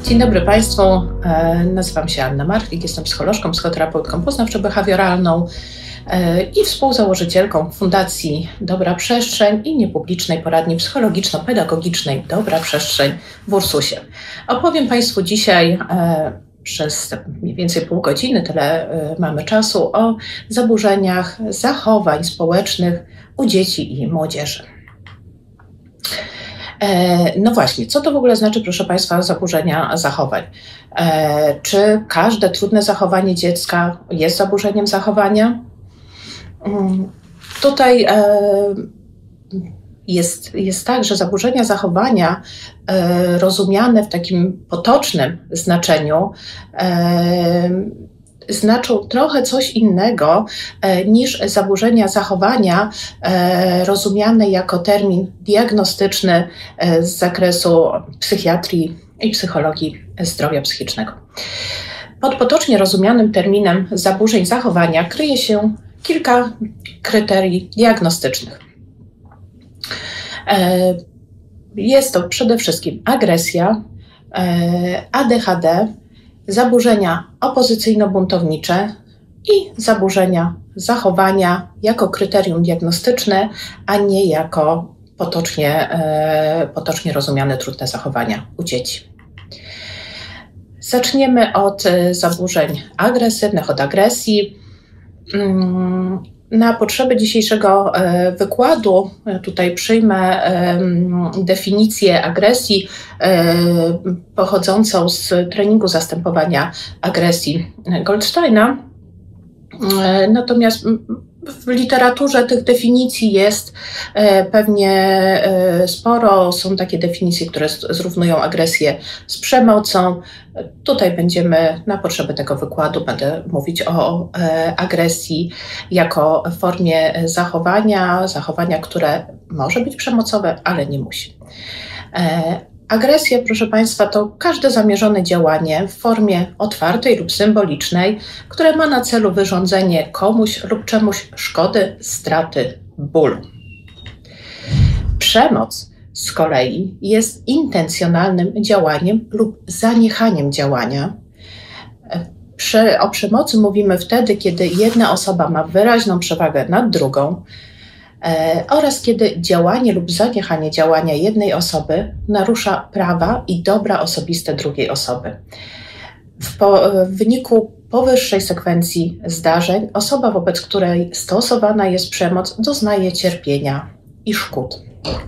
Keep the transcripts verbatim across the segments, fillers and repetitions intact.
Dzień dobry Państwu, nazywam się Anna Marchlik, jestem psycholożką, psychoterapeutką poznawczo-behawioralną i współzałożycielką Fundacji Dobra Przestrzeń i niepublicznej poradni psychologiczno-pedagogicznej Dobra Przestrzeń w Ursusie. Opowiem Państwu dzisiaj przez mniej więcej pół godziny, tyle mamy czasu, o zaburzeniach zachowań społecznych u dzieci i młodzieży. No właśnie, co to w ogóle znaczy, proszę Państwa, zaburzenia zachowań? Czy każde trudne zachowanie dziecka jest zaburzeniem zachowania? Tutaj jest, jest tak, że zaburzenia zachowania rozumiane w takim potocznym znaczeniu znaczą trochę coś innego niż zaburzenia zachowania rozumiane jako termin diagnostyczny z zakresu psychiatrii i psychologii zdrowia psychicznego. Pod potocznie rozumianym terminem zaburzeń zachowania kryje się kilka kryterii diagnostycznych. Jest to przede wszystkim agresja, A D H D, zaburzenia opozycyjno-buntownicze i zaburzenia zachowania jako kryterium diagnostyczne, a nie jako potocznie, potocznie rozumiane trudne zachowania u dzieci. Zaczniemy od zaburzeń agresywnych, od agresji. Na potrzeby dzisiejszego wykładu tutaj przyjmę definicję agresji pochodzącą z treningu zastępowania agresji Goldsteina. Natomiast w literaturze tych definicji jest pewnie sporo. Są takie definicje, które zrównują agresję z przemocą. Tutaj będziemy, na potrzeby tego wykładu, będę mówić o agresji jako formie zachowania, zachowania, które może być przemocowe, ale nie musi. Agresja, proszę Państwa, to każde zamierzone działanie w formie otwartej lub symbolicznej, które ma na celu wyrządzenie komuś lub czemuś szkody, straty, bólu. Przemoc z kolei jest intencjonalnym działaniem lub zaniechaniem działania. Prze- o przemocy mówimy wtedy, kiedy jedna osoba ma wyraźną przewagę nad drugą, E, oraz kiedy działanie lub zaniechanie działania jednej osoby narusza prawa i dobra osobiste drugiej osoby. W, po, w wyniku powyższej sekwencji zdarzeń osoba, wobec której stosowana jest przemoc, doznaje cierpienia i szkód.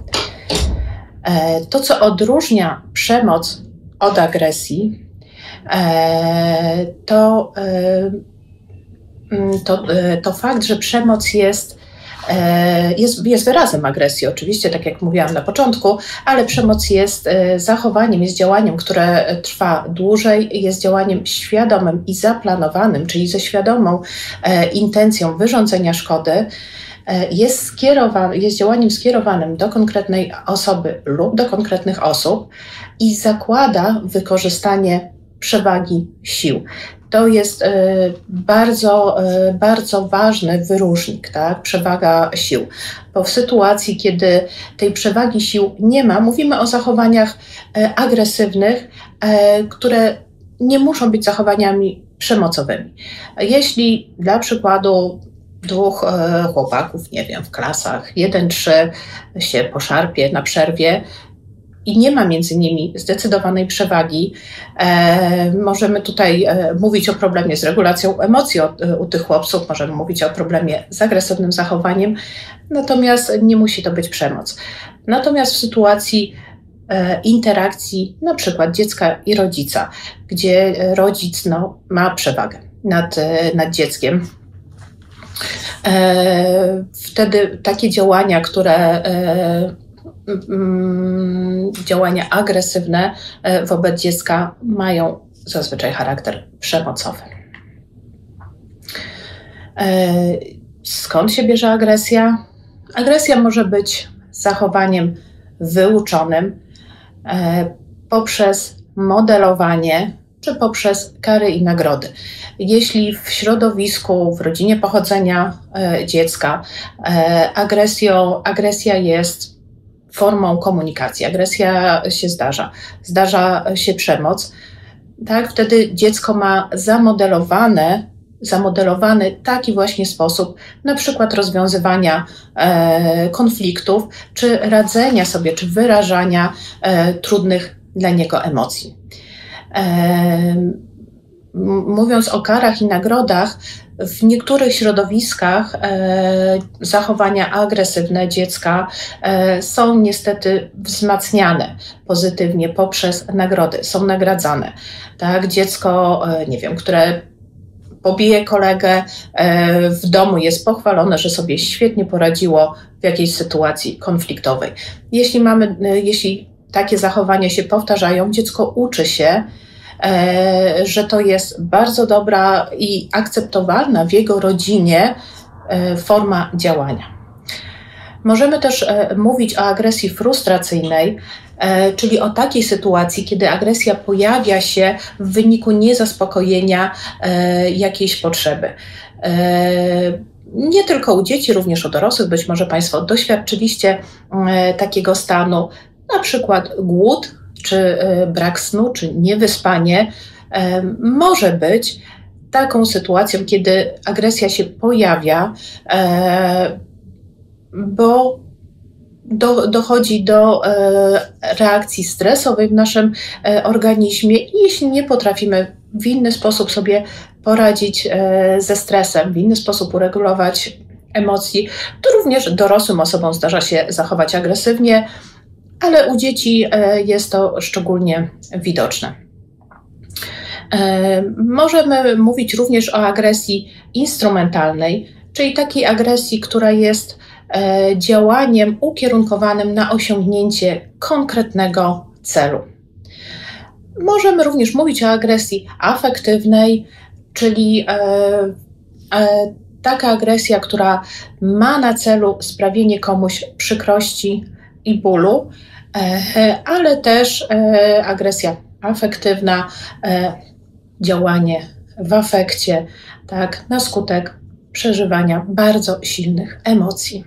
E, to, co odróżnia przemoc od agresji, e, to, e, to, to fakt, że przemoc jest Jest, jest wyrazem agresji, oczywiście, tak jak mówiłam na początku, ale przemoc jest zachowaniem, jest działaniem, które trwa dłużej, jest działaniem świadomym i zaplanowanym, czyli ze świadomą intencją wyrządzenia szkody, jest, skierowa- jest działaniem skierowanym do konkretnej osoby lub do konkretnych osób i zakłada wykorzystanie przewagi sił. To jest y, bardzo, y, bardzo ważny wyróżnik, tak? Przewaga sił. Bo w sytuacji, kiedy tej przewagi sił nie ma, mówimy o zachowaniach y, agresywnych, y, które nie muszą być zachowaniami przemocowymi. Jeśli dla przykładu dwóch y, chłopaków, nie wiem, w klasach jeden trzy się poszarpie na przerwie, i nie ma między nimi zdecydowanej przewagi, e, możemy tutaj e, mówić o problemie z regulacją emocji o, u tych chłopców, możemy mówić o problemie z agresywnym zachowaniem, natomiast nie musi to być przemoc. Natomiast w sytuacji e, interakcji na przykład dziecka i rodzica, gdzie rodzic no, ma przewagę nad, nad dzieckiem, e, wtedy takie działania, które e, działania agresywne wobec dziecka mają zazwyczaj charakter przemocowy. Skąd się bierze agresja? Agresja może być zachowaniem wyuczonym poprzez modelowanie czy poprzez kary i nagrody. Jeśli w środowisku, w rodzinie pochodzenia dziecka agresją, agresja jest w formą komunikacji. Agresja się zdarza, zdarza się przemoc. Tak, wtedy dziecko ma zamodelowane, zamodelowany taki właśnie sposób, na przykład rozwiązywania e, konfliktów, czy radzenia sobie, czy wyrażania e, trudnych dla niego emocji. E, mówiąc o karach i nagrodach, w niektórych środowiskach e, zachowania agresywne dziecka e, są niestety wzmacniane pozytywnie poprzez nagrody, są nagradzane. Tak, dziecko, e, nie wiem, które pobije kolegę e, w domu, jest pochwalone, że sobie świetnie poradziło w jakiejś sytuacji konfliktowej. Jeśli mamy, e, jeśli takie zachowania się powtarzają, dziecko uczy się, że to jest bardzo dobra i akceptowalna w jego rodzinie forma działania. Możemy też mówić o agresji frustracyjnej, czyli o takiej sytuacji, kiedy agresja pojawia się w wyniku niezaspokojenia jakiejś potrzeby. Nie tylko u dzieci, również u dorosłych, być może Państwo doświadczyliście takiego stanu, na przykład głód, czy brak snu, czy niewyspanie może być taką sytuacją, kiedy agresja się pojawia, bo do, dochodzi do reakcji stresowej w naszym organizmie i jeśli nie potrafimy w inny sposób sobie poradzić ze stresem, w inny sposób uregulować emocji, to również dorosłym osobom zdarza się zachować agresywnie, ale u dzieci jest to szczególnie widoczne. Możemy mówić również o agresji instrumentalnej, czyli takiej agresji, która jest działaniem ukierunkowanym na osiągnięcie konkretnego celu. Możemy również mówić o agresji afektywnej, czyli taka agresja, która ma na celu sprawienie komuś przykrości i bólu, ale też agresja afektywna, działanie w afekcie, tak, na skutek przeżywania bardzo silnych emocji.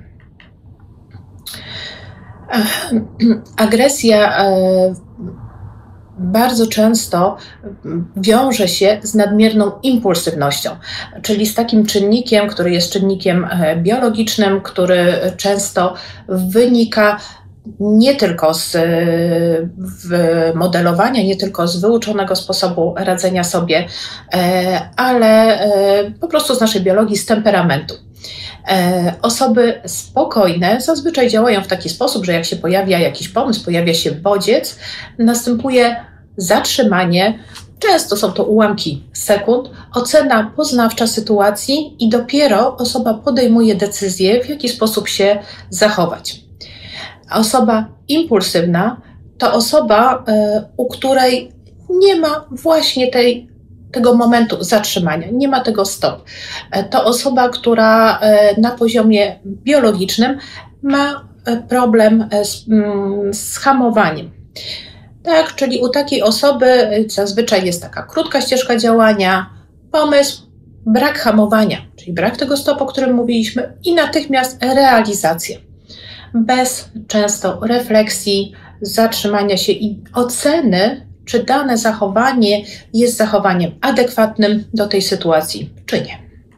Agresja bardzo często wiąże się z nadmierną impulsywnością, czyli z takim czynnikiem, który jest czynnikiem biologicznym, który często wynika nie tylko z modelowania, nie tylko z wyuczonego sposobu radzenia sobie, ale po prostu z naszej biologii, z temperamentu. Osoby spokojne zazwyczaj działają w taki sposób, że jak się pojawia jakiś pomysł, pojawia się bodziec, następuje zatrzymanie, często są to ułamki sekund, ocena poznawcza sytuacji i dopiero osoba podejmuje decyzję, w jaki sposób się zachować. Osoba impulsywna to osoba, u której nie ma właśnie tej, tego momentu zatrzymania, nie ma tego stop. To osoba, która na poziomie biologicznym ma problem z, z hamowaniem. Tak, czyli u takiej osoby zazwyczaj jest taka krótka ścieżka działania, pomysł, brak hamowania, czyli brak tego stopu, o którym mówiliśmy, i natychmiast realizacja. Bez często refleksji, zatrzymania się i oceny, czy dane zachowanie jest zachowaniem adekwatnym do tej sytuacji, czy nie.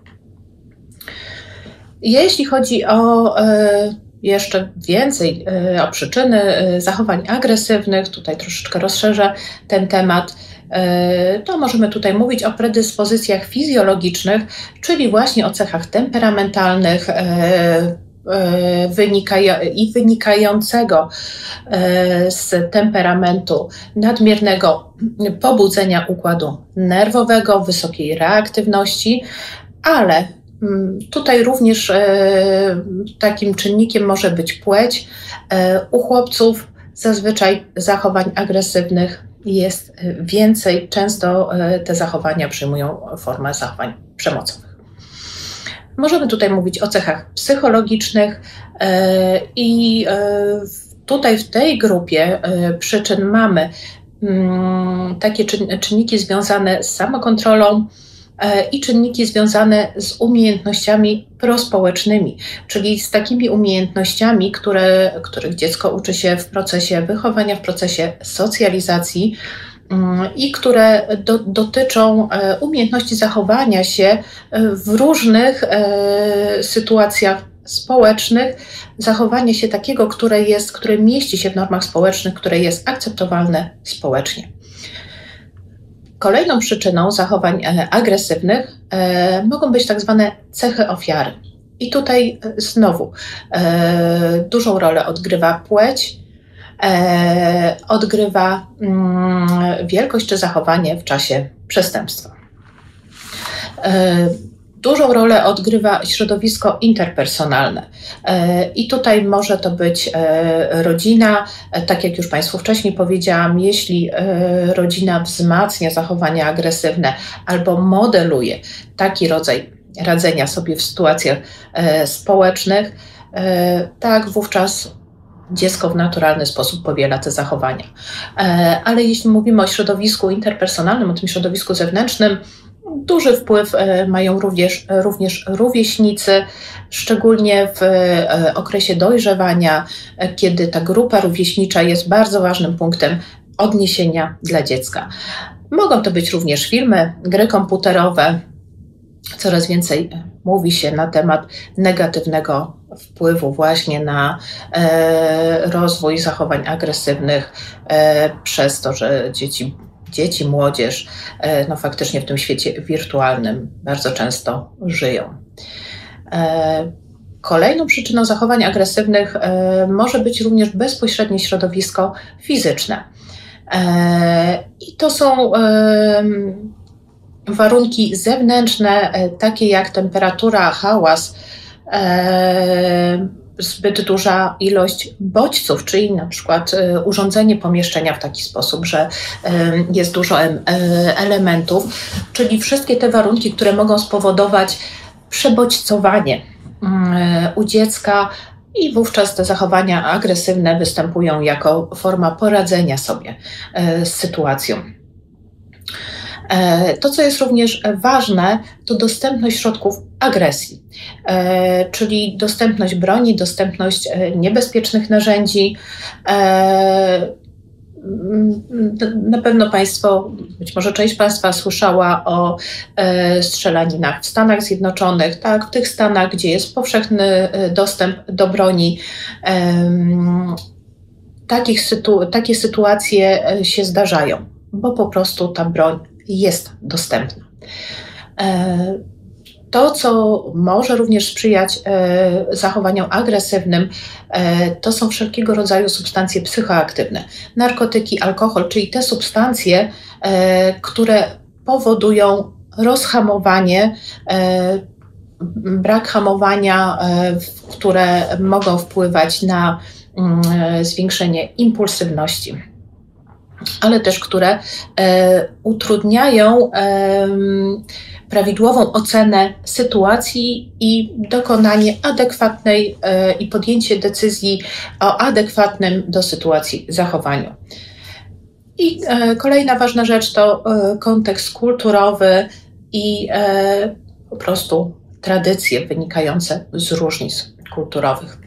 Jeśli chodzi o e, jeszcze więcej e, o przyczyny e, zachowań agresywnych, tutaj troszeczkę rozszerzę ten temat, e, to możemy tutaj mówić o predyspozycjach fizjologicznych, czyli właśnie o cechach temperamentalnych, e, Wynikaja, i wynikającego z temperamentu nadmiernego pobudzenia układu nerwowego, wysokiej reaktywności, ale tutaj również takim czynnikiem może być płeć. U chłopców zazwyczaj zachowań agresywnych jest więcej, często te zachowania przyjmują formę zachowań przemocowych. Możemy tutaj mówić o cechach psychologicznych i tutaj w tej grupie przyczyn mamy takie czynniki związane z samokontrolą, i czynniki związane z umiejętnościami prospołecznymi, czyli z takimi umiejętnościami, które, których dziecko uczy się w procesie wychowania, w procesie socjalizacji i które do, dotyczą umiejętności zachowania się w różnych sytuacjach społecznych, zachowanie się takiego, które jest, które mieści się w normach społecznych, które jest akceptowalne społecznie. Kolejną przyczyną zachowań agresywnych e, mogą być tak zwane cechy ofiary. I tutaj znowu e, dużą rolę odgrywa płeć, e, odgrywa mm, wielkość czy zachowanie w czasie przestępstwa. E, Dużą rolę odgrywa środowisko interpersonalne i tutaj może to być rodzina, tak jak już Państwu wcześniej powiedziałam, jeśli rodzina wzmacnia zachowania agresywne albo modeluje taki rodzaj radzenia sobie w sytuacjach społecznych, tak wówczas dziecko w naturalny sposób powiela te zachowania. Ale jeśli mówimy o środowisku interpersonalnym, o tym środowisku zewnętrznym, duży wpływ mają również, również rówieśnicy, szczególnie w okresie dojrzewania, kiedy ta grupa rówieśnicza jest bardzo ważnym punktem odniesienia dla dziecka. Mogą to być również filmy, gry komputerowe. Coraz więcej mówi się na temat negatywnego wpływu właśnie na e, rozwój zachowań agresywnych e, przez to, że dzieci Dzieci, młodzież, no faktycznie w tym świecie wirtualnym bardzo często żyją. Kolejną przyczyną zachowań agresywnych może być również bezpośrednie środowisko fizyczne. I to są warunki zewnętrzne, takie jak temperatura, hałas, zbyt duża ilość bodźców, czyli na przykład urządzenie pomieszczenia w taki sposób, że jest dużo elementów, czyli wszystkie te warunki, które mogą spowodować przebodźcowanie u dziecka i wówczas te zachowania agresywne występują jako forma poradzenia sobie z sytuacją. To, co jest również ważne, to dostępność środków agresji, czyli dostępność broni, dostępność niebezpiecznych narzędzi. Na pewno Państwo, być może część Państwa słyszała o strzelaninach w Stanach Zjednoczonych, tak, w tych stanach, gdzie jest powszechny dostęp do broni. Takich sytu- takie sytuacje się zdarzają, bo po prostu ta broń jest dostępna. To, co może również sprzyjać zachowaniom agresywnym, to są wszelkiego rodzaju substancje psychoaktywne. Narkotyki, alkohol, czyli te substancje, które powodują rozhamowanie, brak hamowania, które mogą wpływać na zwiększenie impulsywności, ale też które e, utrudniają e, prawidłową ocenę sytuacji i dokonanie adekwatnej e, i podjęcie decyzji o adekwatnym do sytuacji zachowaniu. I e, kolejna ważna rzecz to e, kontekst kulturowy i e, po prostu tradycje wynikające z różnic kulturowych.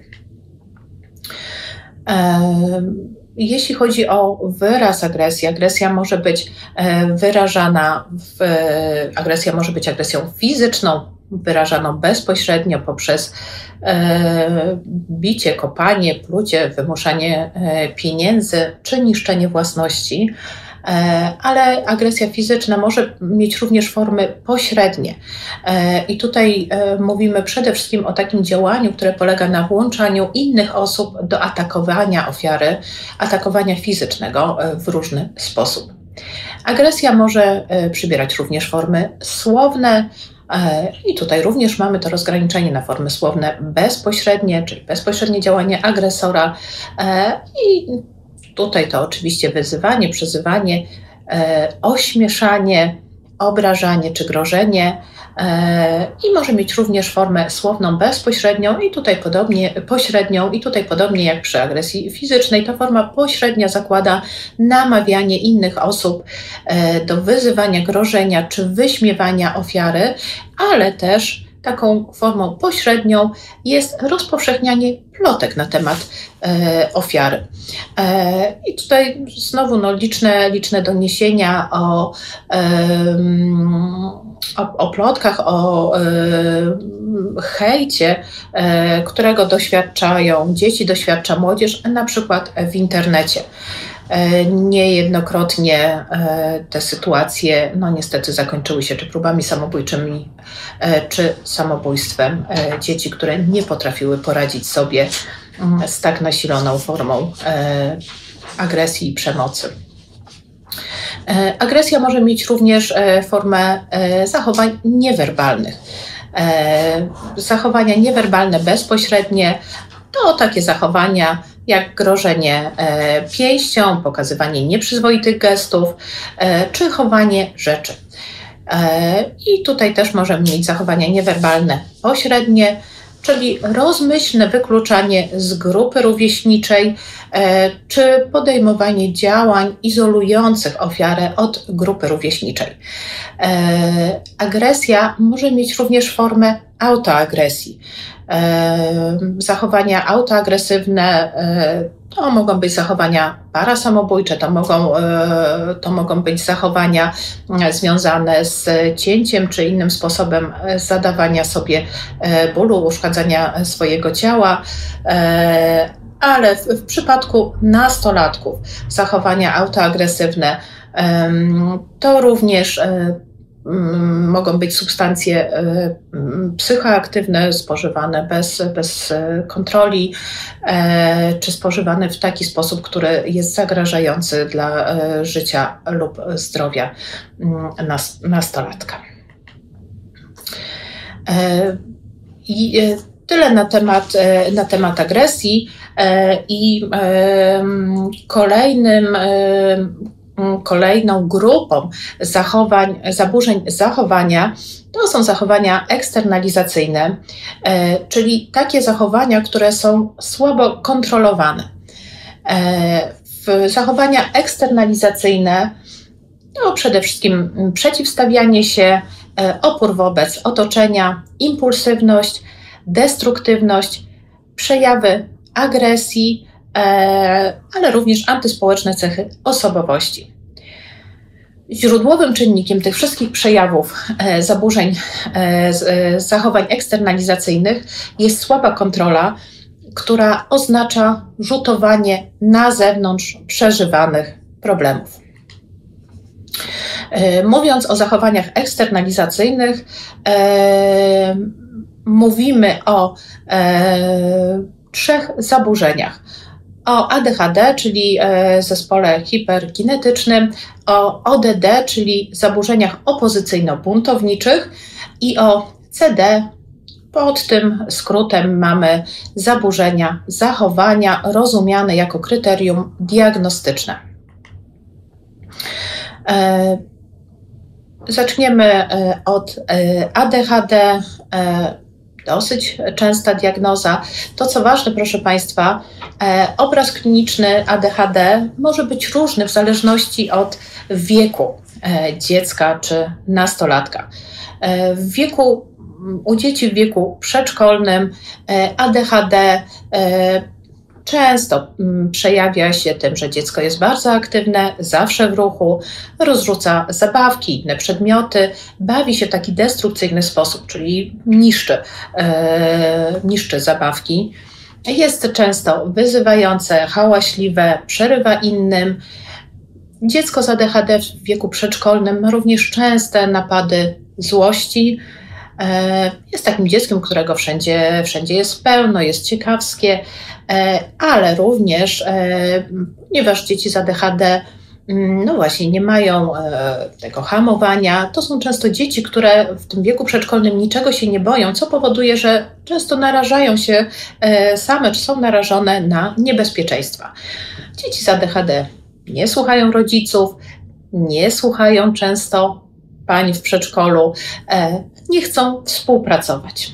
E, Jeśli chodzi o wyraz agresji, agresja może być wyrażana, w, agresja może być agresją fizyczną, wyrażaną bezpośrednio poprzez e, bicie, kopanie, plucie, wymuszanie e, pieniędzy czy niszczenie własności. Ale agresja fizyczna może mieć również formy pośrednie. I tutaj mówimy przede wszystkim o takim działaniu, które polega na włączaniu innych osób do atakowania ofiary, atakowania fizycznego w różny sposób. Agresja może przybierać również formy słowne, i tutaj również mamy to rozgraniczenie na formy słowne bezpośrednie, czyli bezpośrednie działanie agresora i tutaj to oczywiście wyzywanie, przyzywanie, e, ośmieszanie, obrażanie czy grożenie i może mieć również formę słowną bezpośrednią i tutaj podobnie pośrednią i tutaj podobnie jak przy agresji fizycznej, ta forma pośrednia zakłada namawianie innych osób do wyzywania, grożenia czy wyśmiewania ofiary, ale też taką formą pośrednią jest rozpowszechnianie plotek na temat e, ofiary. E, I tutaj znowu no, liczne, liczne doniesienia o, e, o, o plotkach, o e, hejcie, e, którego doświadczają dzieci, doświadcza młodzież, na przykład w internecie. Niejednokrotnie te sytuacje, no niestety zakończyły się czy próbami samobójczymi, czy samobójstwem dzieci, które nie potrafiły poradzić sobie z tak nasiloną formą agresji i przemocy. Agresja może mieć również formę zachowań niewerbalnych. Zachowania niewerbalne bezpośrednie to takie zachowania jak grożenie e, pięścią, pokazywanie nieprzyzwoitych gestów e, czy chowanie rzeczy. E, I tutaj też możemy mieć zachowania niewerbalne pośrednie, czyli rozmyślne wykluczanie z grupy rówieśniczej e, czy podejmowanie działań izolujących ofiarę od grupy rówieśniczej. E, agresja może mieć również formę autoagresji. Zachowania autoagresywne to mogą być zachowania parasamobójcze, to mogą, to mogą być zachowania związane z cięciem czy innym sposobem zadawania sobie bólu, uszkadzania swojego ciała, ale w, w przypadku nastolatków zachowania autoagresywne to również mogą być substancje psychoaktywne spożywane bez, bez kontroli, czy spożywane w taki sposób, który jest zagrażający dla życia lub zdrowia nastolatka. I tyle na temat, na temat agresji. I kolejnym Kolejną grupą zachowań, zaburzeń zachowania to są zachowania eksternalizacyjne, czyli takie zachowania, które są słabo kontrolowane. Zachowania eksternalizacyjne to przede wszystkim przeciwstawianie się, opór wobec otoczenia, impulsywność, destruktywność, przejawy agresji, ale również antyspołeczne cechy osobowości. Źródłowym czynnikiem tych wszystkich przejawów zaburzeń zachowań eksternalizacyjnych jest słaba kontrola, która oznacza rzutowanie na zewnątrz przeżywanych problemów. Mówiąc o zachowaniach eksternalizacyjnych, mówimy o trzech zaburzeniach. O A D H D, czyli zespole hiperkinetycznym, o O D D, czyli zaburzeniach opozycyjno-buntowniczych i o C D. Pod tym skrótem mamy zaburzenia zachowania rozumiane jako kryterium diagnostyczne. Zaczniemy od A D H D. Dosyć częsta diagnoza. To, co ważne, proszę Państwa, e, obraz kliniczny A D H D może być różny w zależności od wieku e, dziecka czy nastolatka. E, w wieku, u dzieci w wieku przedszkolnym e, A D H D e, często m, przejawia się tym, że dziecko jest bardzo aktywne, zawsze w ruchu, rozrzuca zabawki, inne przedmioty, bawi się w taki destrukcyjny sposób, czyli niszczy, e, niszczy zabawki. Jest często wyzywające, hałaśliwe, przerywa innym. Dziecko z A D H D w wieku przedszkolnym ma również częste napady złości. Jest takim dzieckiem, którego wszędzie, wszędzie jest pełno, jest ciekawskie, ale również, ponieważ dzieci z A D H D no właśnie nie mają tego hamowania, to są często dzieci, które w tym wieku przedszkolnym niczego się nie boją, co powoduje, że często narażają się same, czy są narażone na niebezpieczeństwa. Dzieci z A D H D nie słuchają rodziców, nie słuchają często pań w przedszkolu nie chcą współpracować.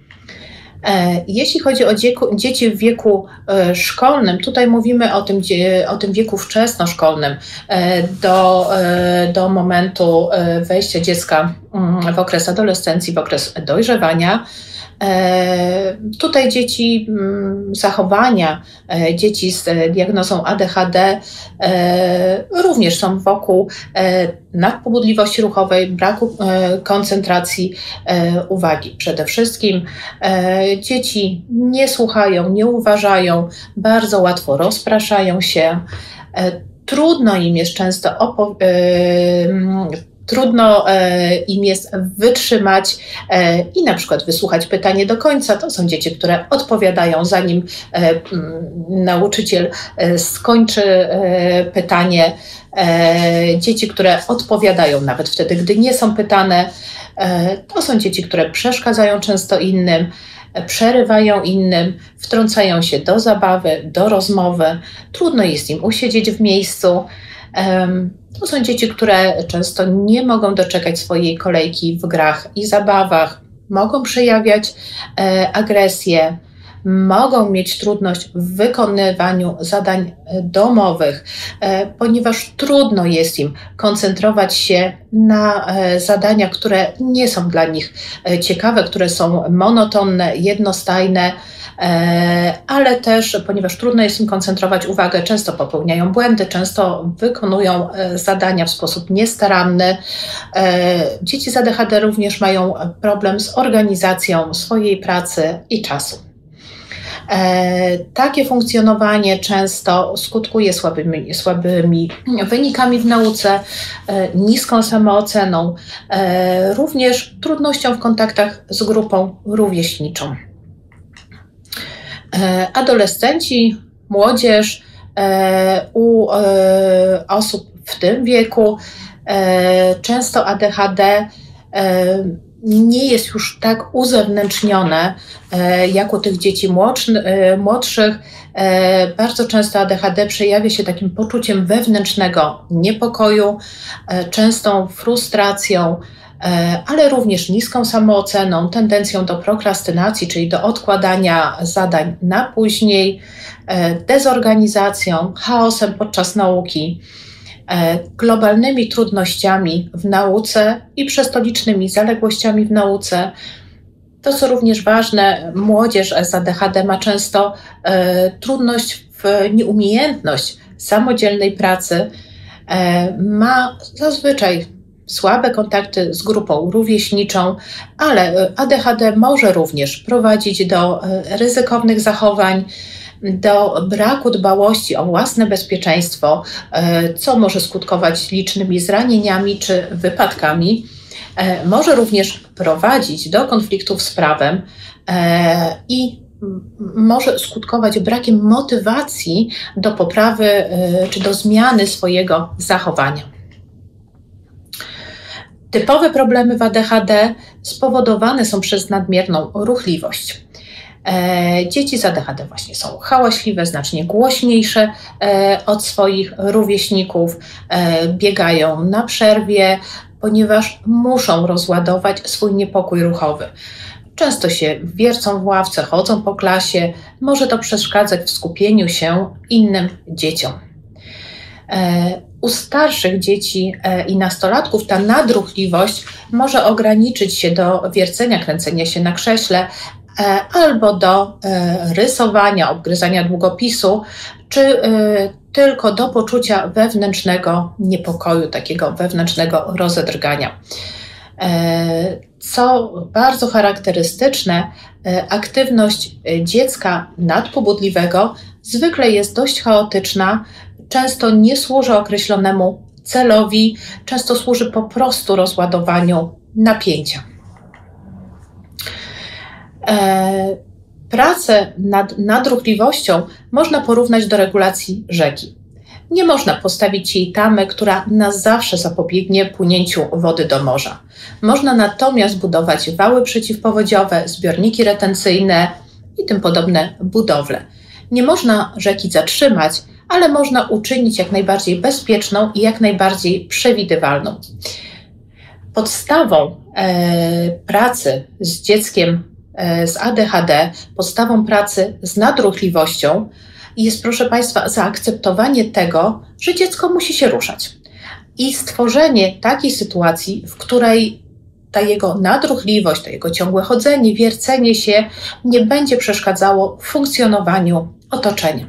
Jeśli chodzi o dzieci w wieku szkolnym, tutaj mówimy o tym, o tym wieku wczesnoszkolnym, do, do momentu wejścia dziecka w okres adolescencji, w okres dojrzewania. Tutaj dzieci, zachowania dzieci z diagnozą A D H D również są wokół nadpobudliwości ruchowej, braku koncentracji uwagi. Przede wszystkim dzieci nie słuchają, nie uważają, bardzo łatwo rozpraszają się. Trudno im jest często opowiedzieć, Trudno im jest wytrzymać i na przykład wysłuchać pytanie do końca. To są dzieci, które odpowiadają, zanim nauczyciel skończy pytanie. Dzieci, które odpowiadają nawet wtedy, gdy nie są pytane. To są dzieci, które przeszkadzają często innym, przerywają innym, wtrącają się do zabawy, do rozmowy. Trudno jest im usiedzieć w miejscu. To są dzieci, które często nie mogą doczekać swojej kolejki w grach i zabawach, mogą przejawiać agresję, mogą mieć trudność w wykonywaniu zadań domowych, ponieważ trudno jest im koncentrować się na zadaniach, które nie są dla nich ciekawe, które są monotonne, jednostajne, ale też, ponieważ trudno jest im koncentrować uwagę, często popełniają błędy, często wykonują zadania w sposób niestaranny. Dzieci z A D H D również mają problem z organizacją swojej pracy i czasu. Takie funkcjonowanie często skutkuje słabymi, słabymi wynikami w nauce, niską samooceną, również trudnością w kontaktach z grupą rówieśniczą. Adolescenci, młodzież u osób w tym wieku, często A D H D nie jest już tak uzewnętrznione jak u tych dzieci młodszych. Bardzo często A D H D przejawia się takim poczuciem wewnętrznego niepokoju, częstą frustracją, ale również niską samooceną, tendencją do prokrastynacji, czyli do odkładania zadań na później, dezorganizacją, chaosem podczas nauki, globalnymi trudnościami w nauce i przez to licznymi zaległościami w nauce. To, co również ważne, młodzież z A D H D ma często trudność w nieumiejętność samodzielnej pracy, ma zazwyczaj słabe kontakty z grupą rówieśniczą, ale A D H D może również prowadzić do ryzykownych zachowań, do braku dbałości o własne bezpieczeństwo, co może skutkować licznymi zranieniami czy wypadkami. Może również prowadzić do konfliktów z prawem i może skutkować brakiem motywacji do poprawy czy do zmiany swojego zachowania. Typowe problemy w A D H D spowodowane są przez nadmierną ruchliwość. Dzieci z A D H D właśnie są hałaśliwe, znacznie głośniejsze od swoich rówieśników, biegają na przerwie, ponieważ muszą rozładować swój niepokój ruchowy. Często się wiercą w ławce, chodzą po klasie, może to przeszkadzać w skupieniu się innym dzieciom. U starszych dzieci i nastolatków ta nadruchliwość może ograniczyć się do wiercenia, kręcenia się na krześle albo do rysowania, obgryzania długopisu, czy tylko do poczucia wewnętrznego niepokoju, takiego wewnętrznego rozedrgania. Co bardzo charakterystyczne, aktywność dziecka nadpobudliwego zwykle jest dość chaotyczna, często nie służy określonemu celowi, często służy po prostu rozładowaniu napięcia. Pracę nad nadruchliwością można porównać do regulacji rzeki. Nie można postawić jej tamy, która na zawsze zapobiegnie płynięciu wody do morza. Można natomiast budować wały przeciwpowodziowe, zbiorniki retencyjne i tym podobne budowle. Nie można rzeki zatrzymać, ale można uczynić jak najbardziej bezpieczną i jak najbardziej przewidywalną. Podstawą pracy z dzieckiem z A D H D, podstawą pracy z nadruchliwością jest, proszę Państwa, zaakceptowanie tego, że dziecko musi się ruszać i stworzenie takiej sytuacji, w której ta jego nadruchliwość, to jego ciągłe chodzenie, wiercenie się nie będzie przeszkadzało w funkcjonowaniu otoczenia.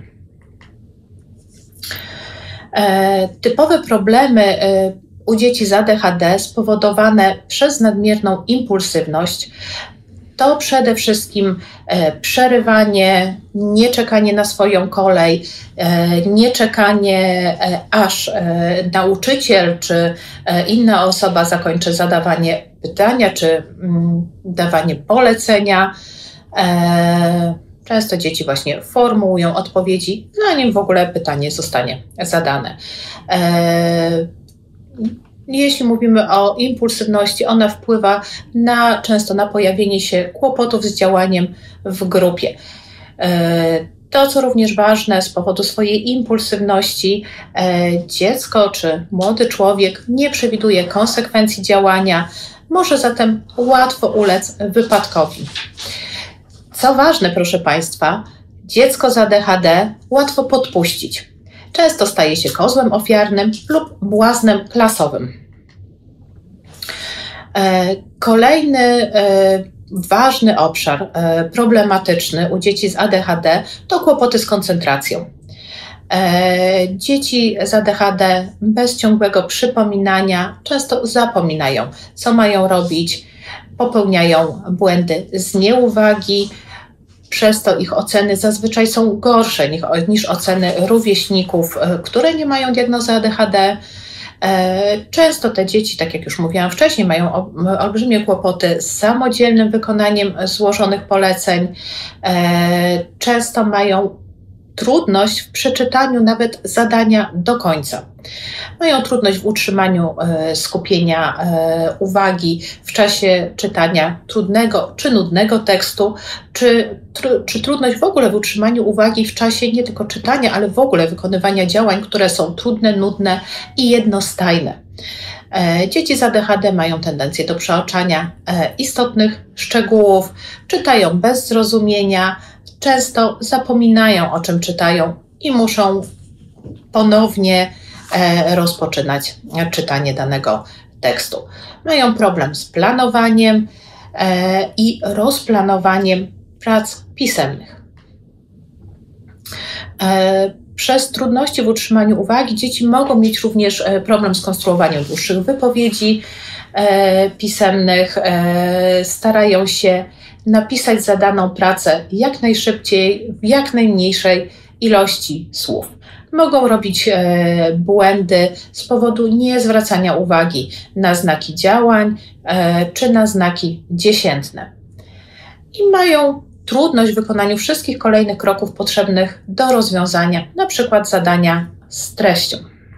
E, typowe problemy e, u dzieci z A D H D spowodowane przez nadmierną impulsywność to przede wszystkim e, przerywanie, nieczekanie na swoją kolej, e, nieczekanie e, aż e, nauczyciel czy e, inna osoba zakończy zadawanie pytania czy mm, dawanie polecenia. E, często dzieci właśnie formułują odpowiedzi, zanim w ogóle pytanie zostanie zadane. E, Jeśli mówimy o impulsywności, ona wpływa na, często na pojawienie się kłopotów z działaniem w grupie. To, co również ważne, z powodu swojej impulsywności dziecko czy młody człowiek nie przewiduje konsekwencji działania, może zatem łatwo ulec wypadkowi. Co ważne, proszę Państwa, dziecko z A D H D łatwo podpuścić. Często staje się kozłem ofiarnym lub błaznem klasowym. Kolejny ważny obszar problematyczny u dzieci z A D H D to kłopoty z koncentracją. Dzieci z A D H D bez ciągłego przypominania często zapominają, co mają robić, popełniają błędy z nieuwagi. Przez to ich oceny zazwyczaj są gorsze niż oceny rówieśników, które nie mają diagnozy A D H D. Często te dzieci, tak jak już mówiłam wcześniej, mają olbrzymie kłopoty z samodzielnym wykonaniem złożonych poleceń. Często mają trudność w przeczytaniu nawet zadania do końca. Mają trudność w utrzymaniu skupienia uwagi w czasie czytania trudnego czy nudnego tekstu, czy, czy trudność w ogóle w utrzymaniu uwagi w czasie nie tylko czytania, ale w ogóle wykonywania działań, które są trudne, nudne i jednostajne. Dzieci z A D H D mają tendencję do przeoczania istotnych szczegółów, czytają bez zrozumienia, często zapominają, o czym czytają i muszą ponownie rozpoczynać czytanie danego tekstu. Mają problem z planowaniem i rozplanowaniem prac pisemnych. Przez trudności w utrzymaniu uwagi dzieci mogą mieć również problem z konstruowaniem dłuższych wypowiedzi pisemnych, starają się napisać zadaną pracę jak najszybciej, w jak najmniejszej ilości słów. Mogą robić e, błędy z powodu niezwracania uwagi na znaki działań e, czy na znaki dziesiętne. I mają trudność w wykonaniu wszystkich kolejnych kroków potrzebnych do rozwiązania, na przykład zadania z treścią.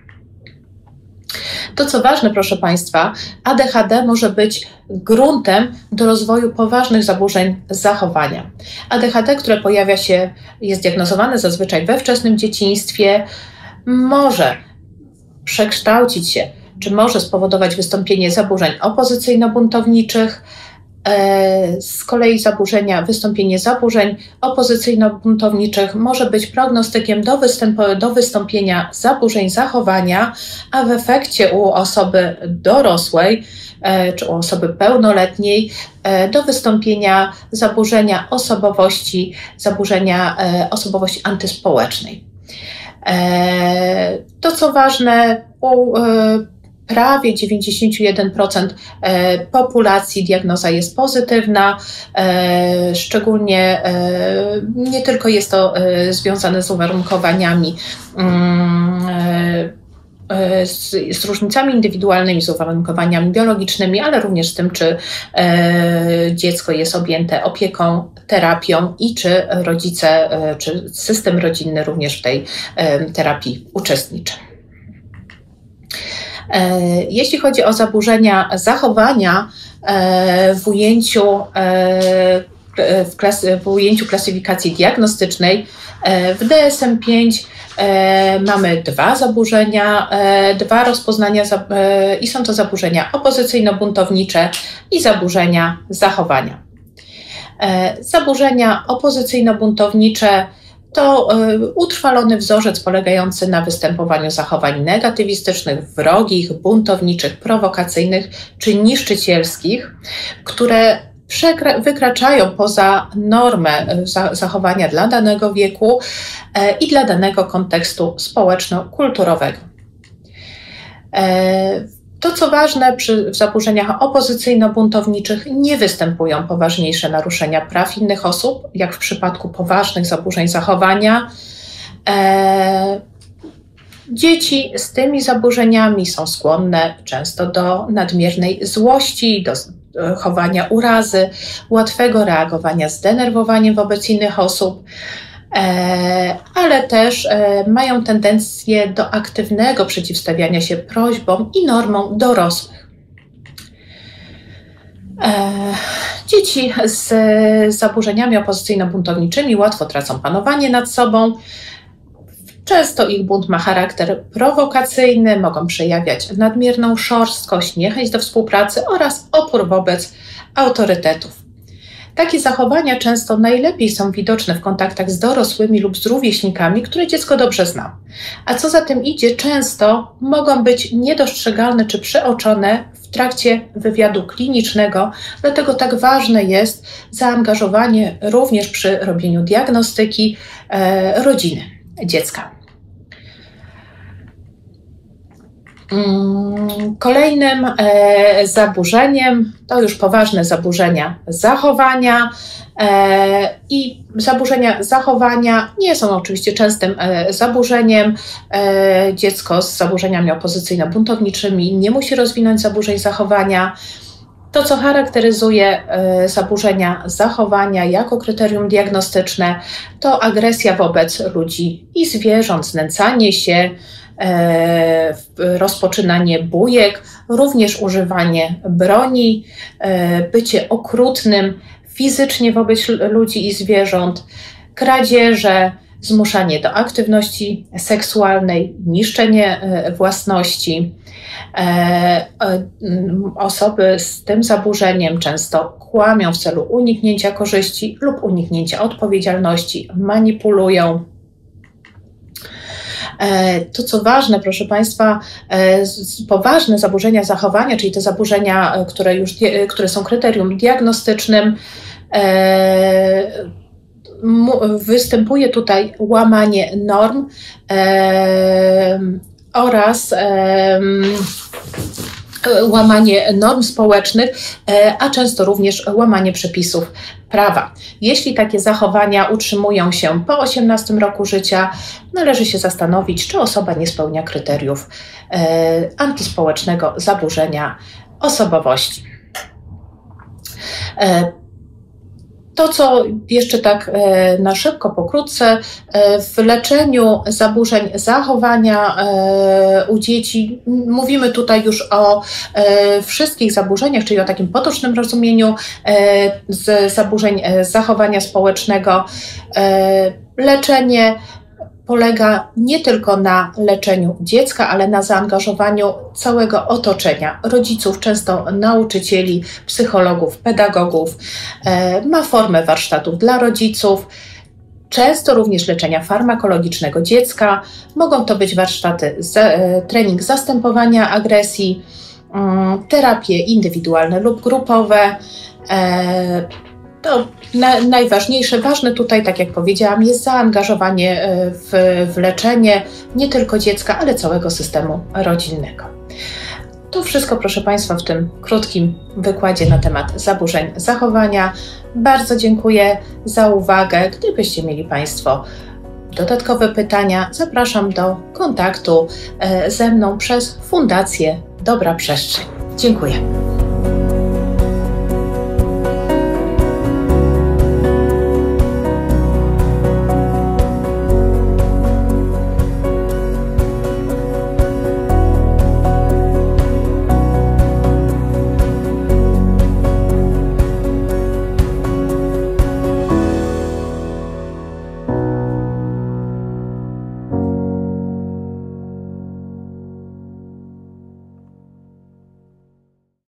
To, co ważne, proszę Państwa, A D H D może być gruntem do rozwoju poważnych zaburzeń zachowania. A D H D, które pojawia się, jest diagnozowane zazwyczaj we wczesnym dzieciństwie, może przekształcić się, czy może spowodować wystąpienie zaburzeń opozycyjno-buntowniczych. Z kolei zaburzenia, wystąpienie zaburzeń opozycyjno-buntowniczych może być prognostykiem do, występ- do wystąpienia zaburzeń zachowania, a w efekcie u osoby dorosłej czy u osoby pełnoletniej do wystąpienia zaburzenia osobowości, zaburzenia osobowości antyspołecznej. To, co ważne, u prawie dziewięćdziesiąt jeden procent populacji diagnoza jest pozytywna, szczególnie nie tylko jest to związane z uwarunkowaniami, z, z różnicami indywidualnymi, z uwarunkowaniami biologicznymi, ale również z tym, czy dziecko jest objęte opieką, terapią i czy rodzice, czy system rodzinny również w tej terapii uczestniczy. Jeśli chodzi o zaburzenia zachowania w ujęciu w, klas, w ujęciu klasyfikacji diagnostycznej w D S M pięć mamy dwa zaburzenia, dwa rozpoznania i są to zaburzenia opozycyjno-buntownicze i zaburzenia zachowania. Zaburzenia opozycyjno-buntownicze to utrwalony wzorzec polegający na występowaniu zachowań negatywistycznych, wrogich, buntowniczych, prowokacyjnych czy niszczycielskich, które wykraczają poza normę zachowania dla danego wieku i dla danego kontekstu społeczno-kulturowego. To, co ważne, przy zaburzeniach opozycyjno-buntowniczych nie występują poważniejsze naruszenia praw innych osób, jak w przypadku poważnych zaburzeń zachowania. Dzieci z tymi zaburzeniami są skłonne często do nadmiernej złości, do chowania urazy, łatwego reagowania zdenerwowaniem wobec innych osób, ale też mają tendencję do aktywnego przeciwstawiania się prośbom i normom dorosłych. Dzieci z zaburzeniami opozycyjno-buntowniczymi łatwo tracą panowanie nad sobą. Często ich bunt ma charakter prowokacyjny, mogą przejawiać nadmierną szorstkość, niechęć do współpracy oraz opór wobec autorytetów. Takie zachowania często najlepiej są widoczne w kontaktach z dorosłymi lub z rówieśnikami, które dziecko dobrze zna. A co za tym idzie, często mogą być niedostrzegalne czy przeoczone w trakcie wywiadu klinicznego, dlatego tak ważne jest zaangażowanie również przy robieniu diagnostyki e, rodziny dziecka. Kolejnym e, zaburzeniem to już poważne zaburzenia zachowania e, i zaburzenia zachowania nie są oczywiście częstym e, zaburzeniem. E, dziecko z zaburzeniami opozycyjno-buntowniczymi nie musi rozwinąć zaburzeń zachowania. To, co charakteryzuje e, zaburzenia zachowania jako kryterium diagnostyczne, to agresja wobec ludzi i zwierząt, znęcanie się, e, rozpoczynanie bójek, również używanie broni, e, bycie okrutnym fizycznie wobec ludzi i zwierząt, kradzieże, zmuszanie do aktywności seksualnej, niszczenie własności. Osoby z tym zaburzeniem często kłamią w celu uniknięcia korzyści lub uniknięcia odpowiedzialności, manipulują. To, co ważne, proszę Państwa, poważne zaburzenia zachowania, czyli te zaburzenia, które, już, które są kryterium diagnostycznym, występuje tutaj łamanie norm e, oraz e, łamanie norm społecznych, e, a często również łamanie przepisów prawa. Jeśli takie zachowania utrzymują się po osiemnastym roku życia, należy się zastanowić, czy osoba nie spełnia kryteriów e, antyspołecznego zaburzenia osobowości. E, To, co jeszcze tak na szybko, pokrótce, w leczeniu zaburzeń zachowania u dzieci mówimy tutaj już o wszystkich zaburzeniach, czyli o takim potocznym rozumieniu z zaburzeń zachowania społecznego. Leczenie polega nie tylko na leczeniu dziecka, ale na zaangażowaniu całego otoczenia, rodziców, często nauczycieli, psychologów, pedagogów. Ma formę warsztatów dla rodziców, często również leczenia farmakologicznego dziecka. Mogą to być warsztaty, trening zastępowania agresji, terapie indywidualne lub grupowe. To na, najważniejsze, ważne tutaj, tak jak powiedziałam, jest zaangażowanie w, w leczenie nie tylko dziecka, ale całego systemu rodzinnego. To wszystko, proszę Państwa, w tym krótkim wykładzie na temat zaburzeń zachowania. Bardzo dziękuję za uwagę. Gdybyście mieli Państwo dodatkowe pytania, zapraszam do kontaktu ze mną przez Fundację Dobra Przestrzeń. Dziękuję.